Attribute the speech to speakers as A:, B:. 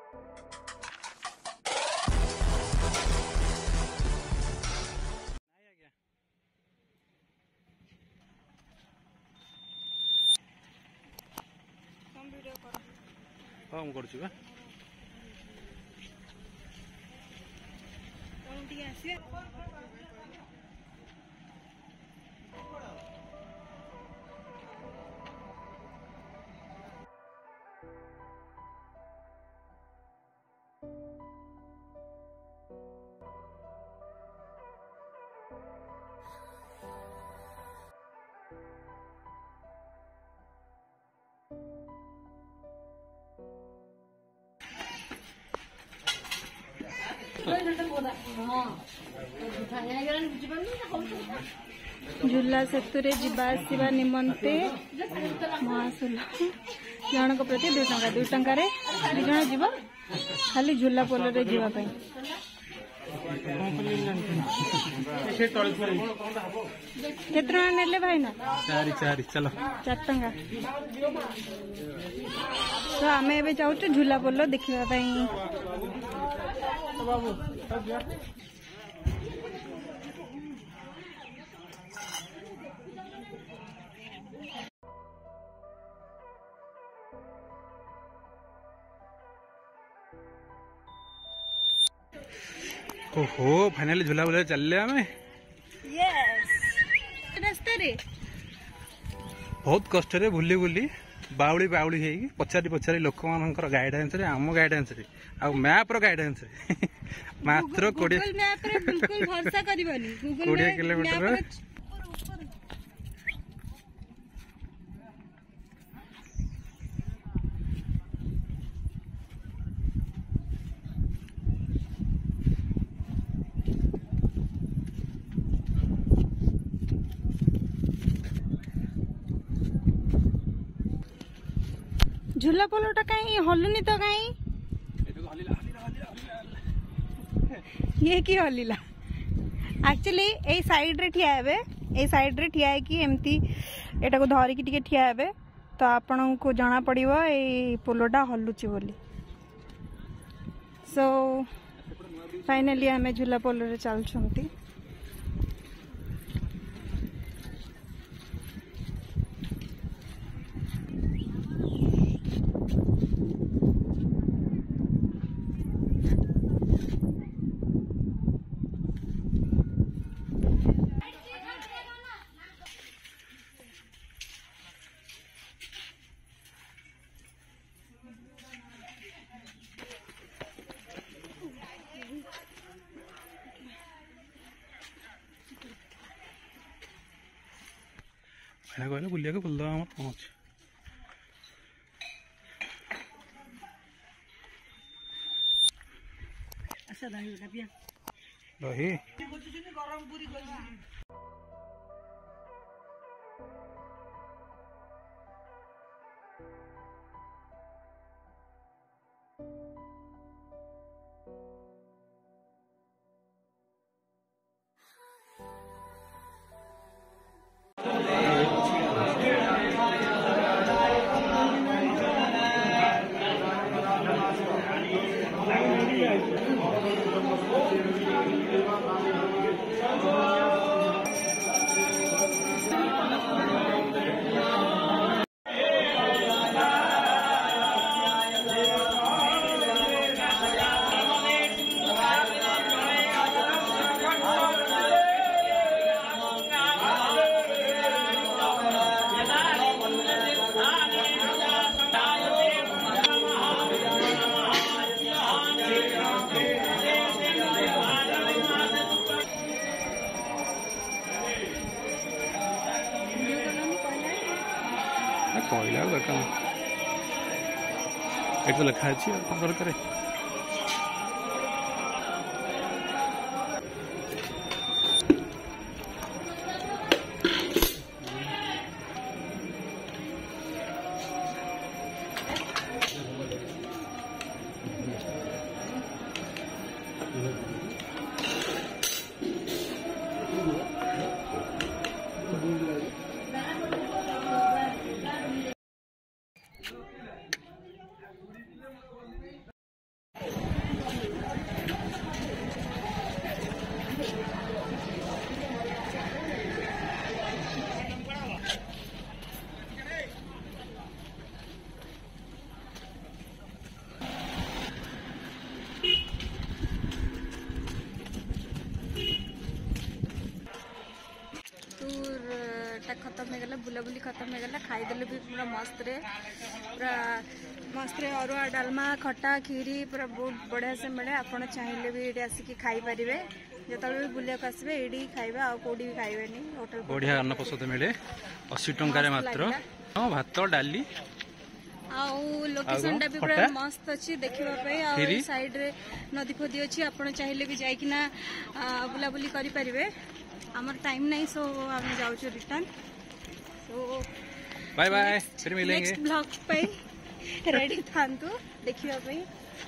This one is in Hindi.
A: हाँ मुझे करुँच
B: झूला सेतु रे जीवा निमंते महाशुल्क जनक प्रति 2 टंका 2 टंका रे 2 जण जीव खाली झूला पोल रे जीवा पई केतना नेले भाई ना
A: 4 चलो
B: 4 टंका तो आमे एबे जाऊ झूला पोल देखिबा पई बाबू
A: ओहो फाइनली झूला बुला चल आमे
B: यस रास्ता रे
A: बहुत कष्ट रे बुली बुली बाउली बाउली है पचारि पचारि लोक मानकर गाइडेंस रे आम गाइडेंस रे आ मैप रो गाइडेंस रे मात्र 20
B: गूगल मैप रे बिल्कुल भरोसा करबनी गूगल
A: 20 किलोमीटर
B: झूला पोलोटा कहीं हलुनी तो कहीं ये की हलिला एक्चुअली ए साइड रे ठिया हेबे ए साइड रे ठिया है कि एमती एटा को धरि कि टिके ठिया हेबे तो आपन को जाना पड़िबो ए पोलोटा हलुची बोली सो फाइनली हमें झूला पोलो रे चल छंती
A: कहले बुलिया के बोल आम पहुँच दही कहला दरकार ये तो लिखा अच्छी दरकार
B: बुलाबुली खत्म हो गला खाईदेलु भी पूरा मस्त रे अरुआ डालमा खट्टा खीरी पूरा बहुत बढ़िया से मिले आपण चाहिए भी ये आसिक खाई पारे जो भी बुलिया आसबे ये खाइबा आ कौटी भी खाइबेनी होटल
A: बढ़िया अन्न प्रसाद मिले 80 टंका मात्र हाँ भात डाली
B: लोकेशन टा भी पूरा मस्त अच्छी देखिबा पे आ साइड रे नदी फदी अच्छी आपण चाहिए भी जाइकिना बुलाबुली करि परिबे हमर टाइम नहीं सो हम जाउ छु रिटर्न सो
A: बाय बाय फिर मिलेंगे
B: नेक्स्ट ब्लॉग पे रेडी थांतु देखिबा पे